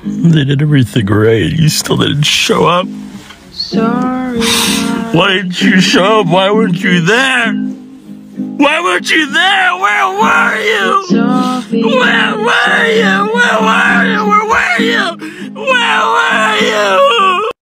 They did everything right. You still didn't show up. Sorry. Why didn't you show up? Why weren't you there? Why weren't you there? Where were you? Where were you? Where were you? Where were you?